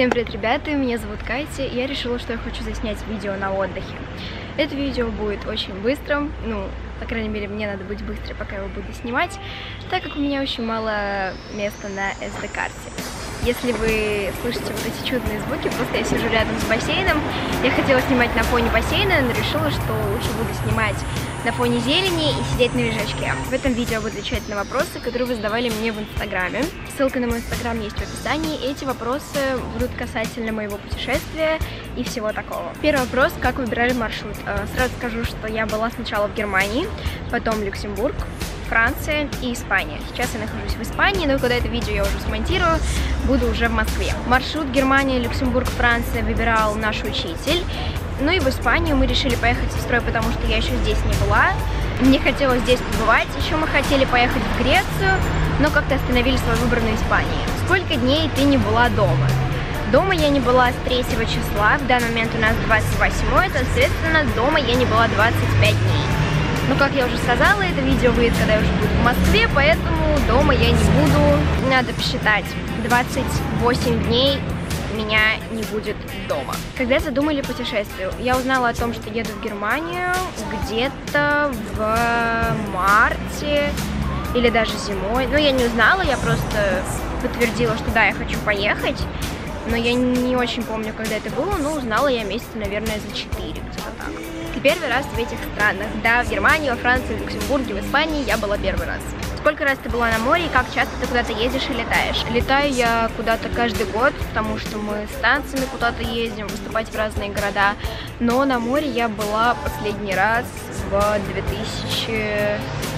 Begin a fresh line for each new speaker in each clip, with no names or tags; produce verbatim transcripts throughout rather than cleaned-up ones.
Всем привет, ребята, меня зовут Катя, и я решила, что я хочу заснять видео на отдыхе. Это видео будет очень быстрым, ну, по крайней мере, мне надо быть быстрой, пока я его буду снимать, так как у меня очень мало места на эс ди-карте. Если вы слышите вот эти чудные звуки, просто я сижу рядом с бассейном. Я хотела снимать на фоне бассейна, но решила, что лучше буду снимать на фоне зелени и сидеть на лежачке. В этом видео я буду отвечать на вопросы, которые вы задавали мне в инстаграме. Ссылка на мой инстаграм есть в описании. Эти вопросы будут касательно моего путешествия и всего такого. Первый вопрос: как выбирали маршрут? Сразу скажу, что я была сначала в Германии, потом Люксембург, Франция и Испания. Сейчас я нахожусь в Испании, но когда это видео я уже смонтирую, буду уже в Москве. Маршрут Германия, Люксембург, Франция выбирал наш учитель. Ну и в Испанию мы решили поехать с сестрой, потому что я еще здесь не была. Мне хотелось здесь побывать. Еще мы хотели поехать в Грецию, но как-то остановили свой выбор на Испании. Сколько дней ты не была дома? Дома я не была с третьего числа, в данный момент у нас двадцать восьмое, соответственно, дома я не была двадцать пять дней. Но, как я уже сказала, это видео выйдет, когда я уже буду в Москве, поэтому дома я не буду. Надо посчитать. двадцать восемь дней меня не будет дома. Когда задумали путешествие, я узнала о том, что еду в Германию где-то в марте или даже зимой. Ну, я не узнала, я просто подтвердила, что да, я хочу поехать. Но я не очень помню, когда это было, но узнала я месяца, наверное, за четыре, где-то так. Ты первый раз в этих странах. Да, в Германии, во Франции, в Люксембурге, в Испании я была первый раз. Сколько раз ты была на море и как часто ты куда-то ездишь и летаешь? Летаю я куда-то каждый год, потому что мы с танцами куда-то ездим, выступать в разные города. Но на море я была последний раз в две тысячи...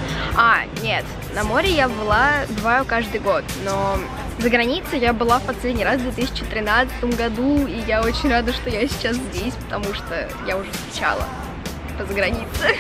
А, нет, на море я была, бываю каждый год, но... За границей я была в последний раз в две тысячи тринадцатом году, и я очень рада, что я сейчас здесь, потому что я уже скучала по загранице.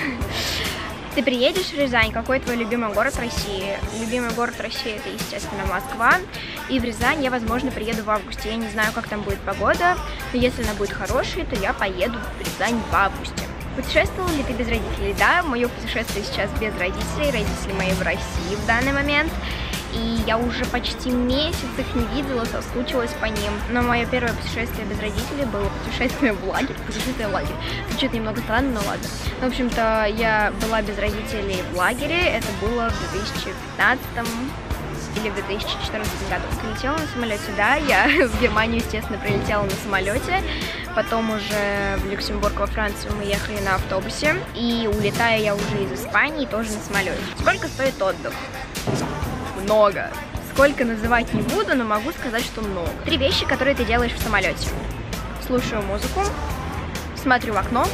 Ты приедешь в Рязань? Какой твой любимый город России? Любимый город России — это, естественно, Москва. И в Рязань я, возможно, приеду в августе. Я не знаю, как там будет погода, но если она будет хорошей, то я поеду в Рязань в августе. Путешествовала ли ты без родителей? Да, мое путешествие сейчас без родителей. Родители мои в России в данный момент. И я уже почти месяц их не видела, соскучилась по ним. Но мое первое путешествие без родителей было путешествие в лагерь. Путешествие в лагерь. Звучит немного странно, но ладно. В общем-то, я была без родителей в лагере. Это было в две тысячи пятнадцатом или в две тысячи четырнадцатом году. Прилетела на самолете, да. Я в Германию, естественно, прилетела на самолете. Потом уже в Люксембург, во Францию мы ехали на автобусе. И улетаю я уже из Испании тоже на самолете. Сколько стоит отдых? Много. Сколько называть не буду, но могу сказать, что много. Три вещи, которые ты делаешь в самолете. Слушаю музыку, смотрю в окно,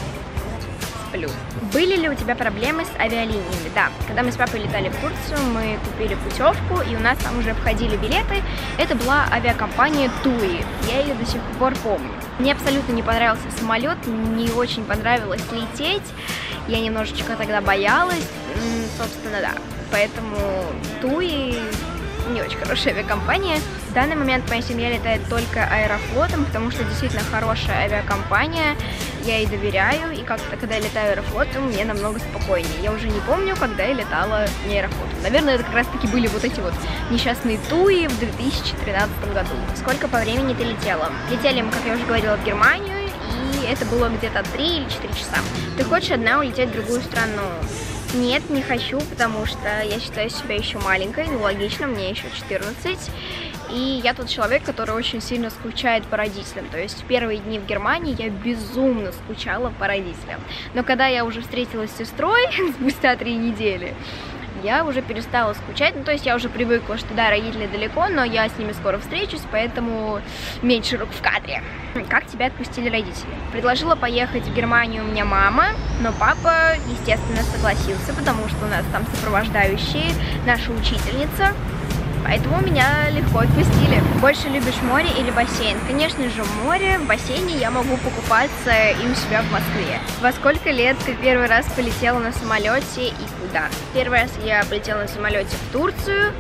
сплю. Были ли у тебя проблемы с авиалиниями? Да. Когда мы с папой летали в Турцию, мы купили путевку, и у нас там уже входили билеты. Это была авиакомпания Туи. Я ее до сих пор помню. Мне абсолютно не понравился самолет, не очень понравилось лететь. Я немножечко тогда боялась. Собственно, да. Поэтому Туи не очень хорошая авиакомпания. В данный момент моя семья летает только Аэрофлотом, потому что действительно хорошая авиакомпания. Я ей доверяю, и как-то, когда я летаю Аэрофлотом, мне намного спокойнее. Я уже не помню, когда я летала не Аэрофлотом. Наверное, это как раз-таки были вот эти вот несчастные Туи в две тысячи тринадцатом году. Сколько по времени ты летела? Летели мы, как я уже говорила, в Германию, и это было где-то три или четыре часа. Ты хочешь одна улететь в другую страну? Нет, не хочу, потому что я считаю себя еще маленькой, ну логично, мне еще четырнадцать. И я тот человек, который очень сильно скучает по родителям. То есть в первые дни в Германии я безумно скучала по родителям. Но когда я уже встретилась с сестрой спустя три недели, я уже перестала скучать. Ну, то есть я уже привыкла, что да, родители далеко, но я с ними скоро встречусь, поэтому меньше рук в кадре. Как тебя отпустили родители? Предложила поехать в Германию мне мама, но папа, естественно, согласился, потому что у нас там сопровождающие, наша учительница. Поэтому меня легко отпустили. Больше любишь море или бассейн? Конечно же, море. В бассейне я могу покупаться и у себя в Москве. Во сколько лет ты первый раз полетела на самолете и куда? Первый раз я полетела на самолете в Турцию.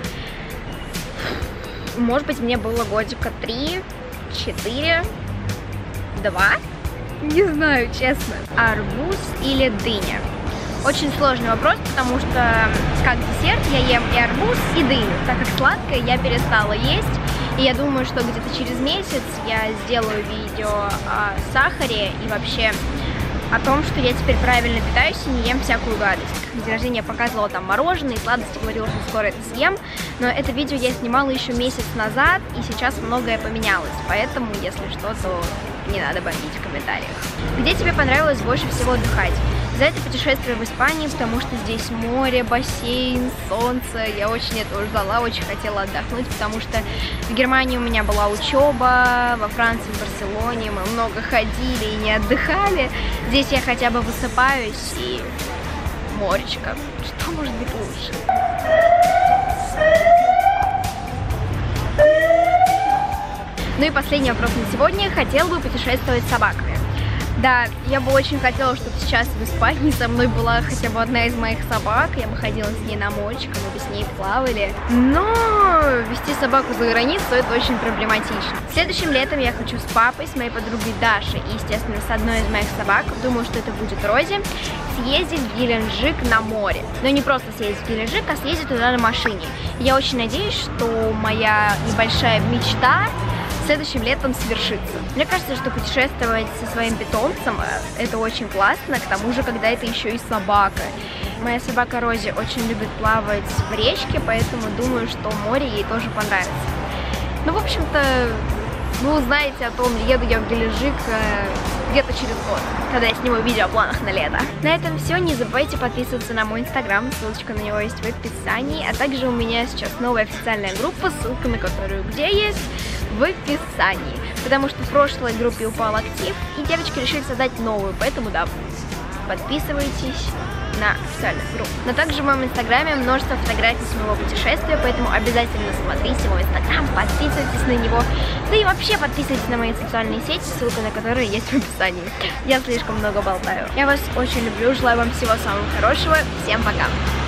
Может быть, мне было годика три, четыре, два. Не знаю, честно. Арбуз или дыня? Очень сложный вопрос, потому что как десерт я ем и арбуз, и дыню, так как сладкое я перестала есть. И я думаю, что где-то через месяц я сделаю видео о сахаре и вообще о том, что я теперь правильно питаюсь и не ем всякую гадость. На день рождения я показывала там мороженое, и сладости, говорила, что скоро это съем. Но это видео я снимала еще месяц назад, и сейчас многое поменялось. Поэтому, если что, то не надо бомбить в комментариях. Где тебе понравилось больше всего отдыхать? За это путешествие в Испании, потому что здесь море, бассейн, солнце. Я очень этого ждала, очень хотела отдохнуть, потому что в Германии у меня была учеба, во Франции, в Барселоне мы много ходили и не отдыхали. Здесь я хотя бы высыпаюсь и моречко. Что может быть лучше? Ну и последний вопрос на сегодня. Хотела бы путешествовать с собаками? Да, я бы очень хотела, чтобы сейчас в Испании со мной была хотя бы одна из моих собак. Я бы ходила с ней на моречко, мы бы с ней плавали. Но вести собаку за границу — это очень проблематично. Следующим летом я хочу с папой, с моей подругой Дашей и, естественно, с одной из моих собак, думаю, что это будет Рози, съездить в Геленджик на море. Но не просто съездить в Геленджик, а съездить туда на машине. Я очень надеюсь, что моя небольшая мечта следующим летом свершится. Мне кажется, что путешествовать со своим питомцем — это очень классно, к тому же, когда это еще и собака. Моя собака Рози очень любит плавать в речке, поэтому думаю, что море ей тоже понравится. Ну, в общем-то, вы узнаете о том, еду я в Геленджик где-то через год, когда я сниму видео о планах на лето. На этом все. Не забывайте подписываться на мой инстаграм, ссылочка на него есть в описании, а также у меня сейчас новая официальная группа, ссылка на которую где есть, в описании, потому что в прошлой группе упал актив, и девочки решили создать новую, поэтому да, подписывайтесь на официальную группу. Но также в моем инстаграме множество фотографий с моего путешествия, поэтому обязательно смотрите мой инстаграм, подписывайтесь на него, да и вообще подписывайтесь на мои социальные сети, ссылка на которые есть в описании. Я слишком много болтаю. Я вас очень люблю, желаю вам всего самого хорошего, всем пока!